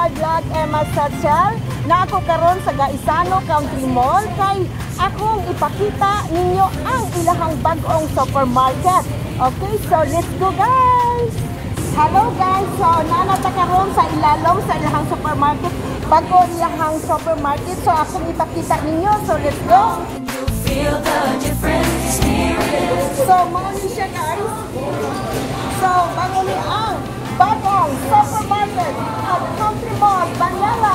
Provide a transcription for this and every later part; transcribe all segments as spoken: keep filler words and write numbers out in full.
my vlog Emma Satchel na ako karon sa Gaisano Country Mall kay akong ipakita ninyo ang ilahang bag-ong supermarket. Okay, so let's go guys! Hello guys! So nanata karon sa ilalom sa ilahang supermarket, bago ilahang supermarket. So akong ipakita ninyo. So let's go! Feel the difference. So mga siya guys. So bago ni ang bagong supermarket at Country Mall, Banana.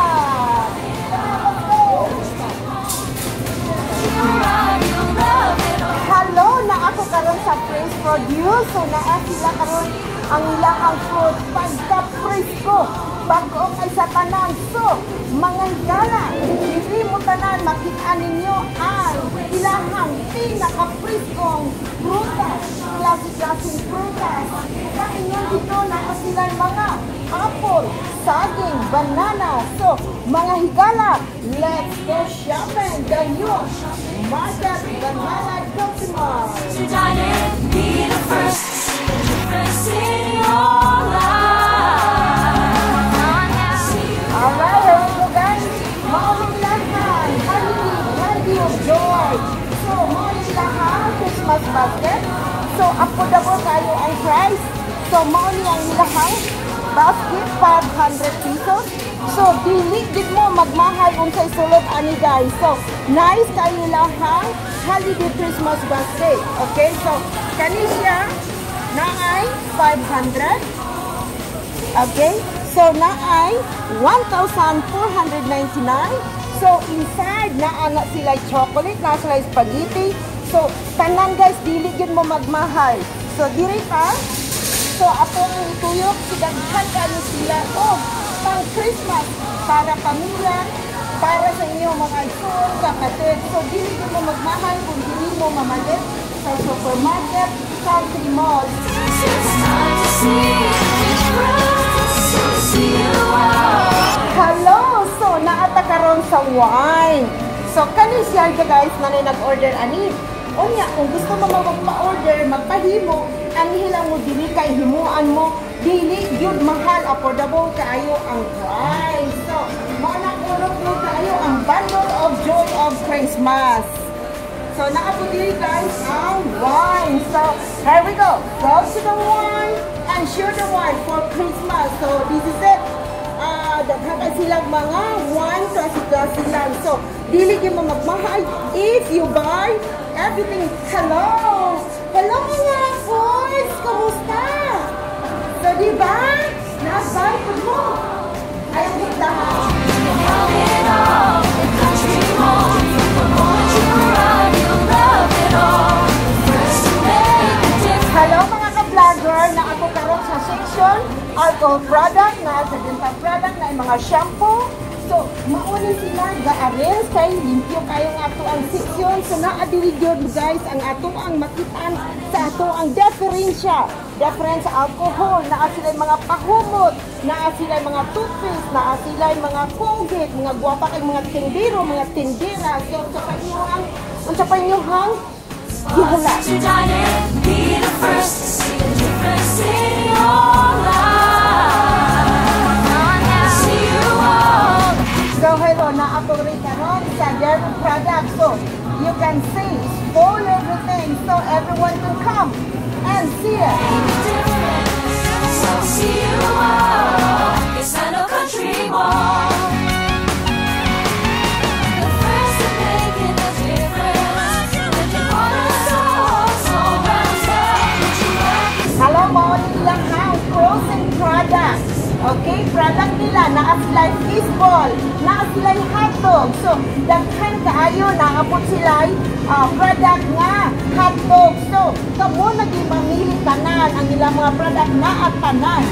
Hello, na ako karon sa Fresh Produce. So naa sila karon ang ilahang fruit pagka-presko. Bago ay sa tanan. So, mga higala, hindi mo tanan makita ninyo ang ilahang pinaka-preskong prutas. Klase-klaseng prutas. Kainyon dito na sila mga apple, saging, banana. So, mga higala, let's go shopping. The new Market Banana Country Mall. To dine in, be the first to see the difference in your life. Alright, here we go guys. Mauling lahat. Handy, handy of joy. So, mauling lahat. Christmas basket. So, affordable kayo ang price. So, mauling ang ilahang basket, five hundred pesos. So, dili din mo magmahal kung sa sulod ani guys. So, nice kayo lahang holiday Christmas basket. Okay, so, kani siya na ay five hundred. Okay, so na ay one thousand four hundred ninety-nine. So, inside na ana sila chocolate, na sila spaghetti. So, tanan guys, dili din mo magmahal. So, diri pa. So, ako ang ituyok, sigaghan kayo sila. Oh, pang Christmas, para pamilya, para sa inyo mga iPhone, kapatid. So, dili din mo magmahal kung dili mo mamalit sa supermarket, Country Mall. Hello! So, naata karon sa wine. So, kani siya guys na nag-order ani. O niya, kung gusto mo magpa-order, magpahimo, ang hilang mo dili kay himuan mo, dili yun mahal, affordable kaayo ang price. So, manakulog mo kaayo ang bundle of joy of Christmas. So, naapo dili guys ang wine. So, here we go. Go to the wine and share the wine for Christmas. So, this is it. Uh, Daghagan silang mga wine klase-klase lang. So, dili gyud mo magmahal if you buy everything. Hello! Hello mga boys! Kamusta? So, diba? Nasaan po mo? Ay, ang lahat. Hello mga ka-vlogger! Na ako karon sa section alcohol product, na sa dental product, na mga shampoo. So, mauni sila ga-arrange kay limpyo kayo nga ato ang section. So, naadili yun guys ang ato ang makitaan sa ato ang diferensya. Difference sa alcohol, naa sila mga pahumot, naa sila mga toothpaste, naa sila mga Colgate, mga guwapa kay mga tindero, mga tindera. So, sa panyuhang, sa panyuhang, gihala. Be the first to see the difference in your life. So, hello, na-ako rin karon sa dairy product. So, you can see, spoil everything so everyone can come and see it. So, see you all. It's not a country mall. The first to making a difference. Living on a soul, so round up. Hello, mo nilang ang frozen products. Okay, product nila, naa sila fishball, naa sila hotdog. So, daghan kaayo, naabot sila uh, product nga hotdog. So, kamo naging mamili tanan ang ilang mga product na at tanan.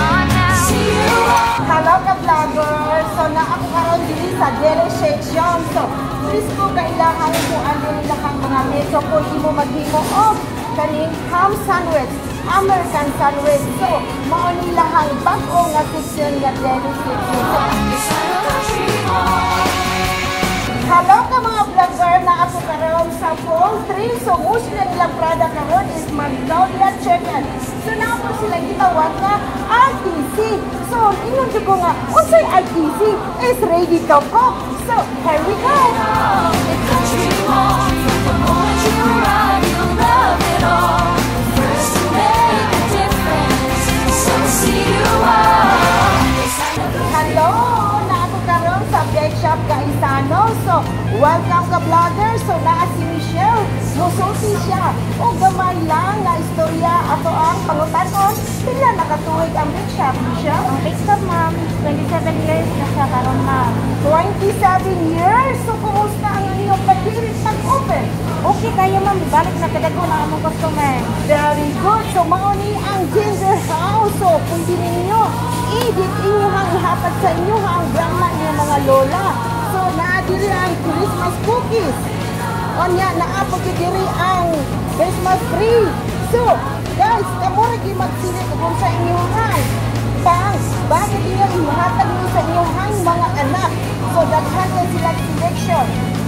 Hello ka vlogger! So, naa ako karon dili sa deli section. So, please ko kailangan mo ano nilahang mga metro ko imo maghimo of kaning ham sandwich. American sandwich. So, mauni lahang bag-o nga section nga deli section. So, hello ka mga vlogger na ako karon from sa poultry. So, most na nilang product karon is Magnolia Chicken. So, naman sila gitawag na R T C. So, ingon ko nga, unsay R T C is ready to cook. So, here we go. The country home, the moment you arrive, you'll love it all. First to make a difference, so see you all. Hello! Naato karon sa Bake Shop Gaisano. So, welcome ka vlogger. So, naa si Michelle. Musulti siya. O gamay lang na istorya. Ato ang pangutanon. Pila nakatuwig ang Bake Shop, Michelle? Ang Bake Shop, ma'am, twenty-seven years na siya karon, ma'am. twenty-seven years? So, kumusta ang inyong pagpilit pag-open? Okay kayo, ma'am. Balik na kadago na among customer. Very good. So, mauni ang Ginger House. So, kung di ninyo, i-edit inyo hang ihapat sa inyo hang grandma niyo mga lola. So, naadiri ang Christmas cookies. O niya, naapag diri ang Christmas tree. So, guys, kamura kayo magsili kung sa inyong hang. Pang, bakit niyo ihatag niyo sa inyong hang mga anak. So, daghan na sila selection.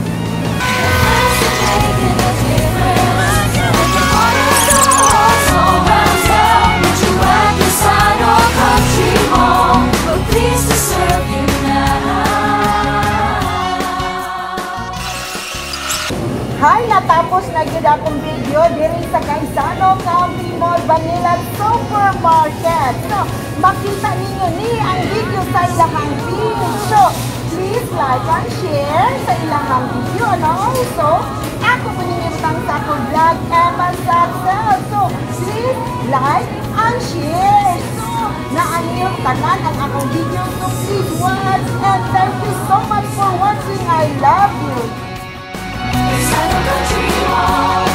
Making a difference, making all your souls around town. Would you work inside or country home? We're pleased to serve you now. Hi, natapos na yun akong video diri sa Gaisano County Mall Vanilla Supermarket. So, makita ninyo ni ang video sa ilahang page. So, please like and share sa ilahang video. And also, ako po ninimtang sa akong vlog, Emma Saxel. So, please like and share. So, naanyo tanan ang akong video. So, please watch and thank you so much for watching. I love you. Inside a country home.